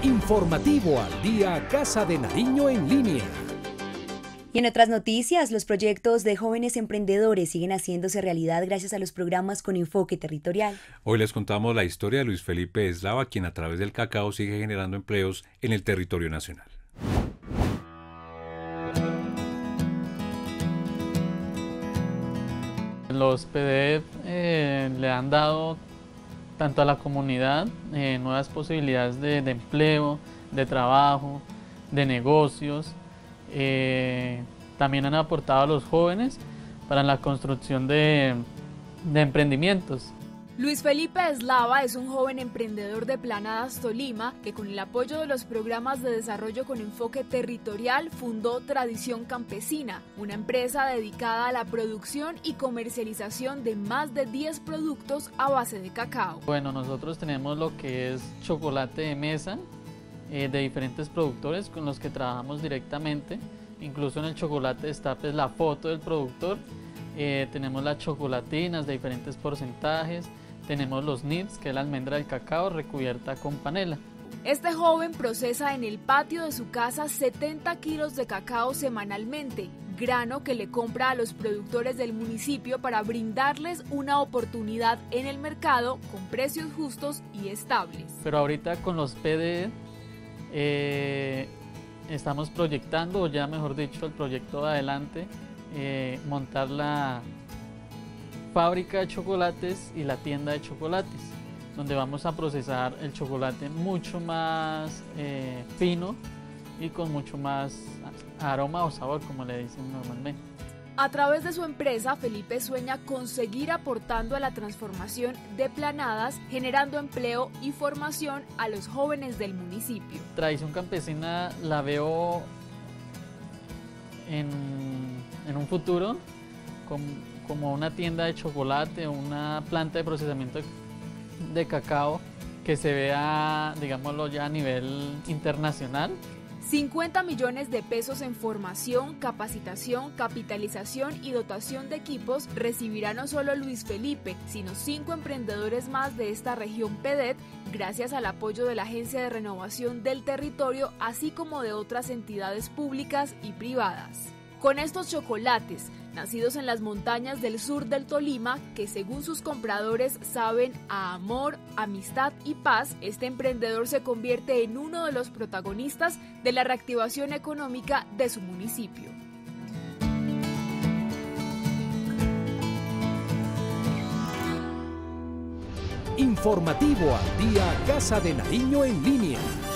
Informativo al día Casa de Nariño en línea. Y en otras noticias, los proyectos de jóvenes emprendedores siguen haciéndose realidad gracias a los programas con enfoque territorial. Hoy les contamos la historia de Luis Felipe Eslava, quien a través del cacao sigue generando empleos en el territorio nacional. Los PDF le han dado tanto a la comunidad nuevas posibilidades de empleo, de trabajo, de negocios. También han aportado a los jóvenes para la construcción de emprendimientos. Luis Felipe Eslava es un joven emprendedor de Planadas, Tolima, que con el apoyo de los programas de desarrollo con enfoque territorial fundó Tradición Campesina, una empresa dedicada a la producción y comercialización de más de 10 productos a base de cacao. Bueno, nosotros tenemos lo que es chocolate de mesa de diferentes productores con los que trabajamos directamente. Incluso en el chocolate está pues, la foto del productor. Tenemos las chocolatinas de diferentes porcentajes. Tenemos los nibs, que es la almendra del cacao recubierta con panela. Este joven procesa en el patio de su casa 70 kilos de cacao semanalmente, grano que le compra a los productores del municipio para brindarles una oportunidad en el mercado con precios justos y estables. Pero ahorita con los PDE estamos proyectando, o ya mejor dicho, el proyecto de adelante, montar la fábrica de chocolates y la tienda de chocolates, donde vamos a procesar el chocolate mucho más fino y con mucho más aroma o sabor, como le dicen normalmente. A través de su empresa, Felipe sueña con seguir aportando a la transformación de Planadas, generando empleo y formación a los jóvenes del municipio. Tradición Campesina la veo en un futuro como una tienda de chocolate, una planta de procesamiento de cacao que se vea, digámoslo ya a nivel internacional. 50 millones de pesos en formación, capacitación, capitalización y dotación de equipos recibirá no solo Luis Felipe, sino 5 emprendedores más de esta región PEDET, gracias al apoyo de la Agencia de Renovación del Territorio, así como de otras entidades públicas y privadas. Con estos chocolates, nacidos en las montañas del sur del Tolima, que según sus compradores saben a amor, amistad y paz, este emprendedor se convierte en uno de los protagonistas de la reactivación económica de su municipio. Informativo al día Casa de Nariño en línea.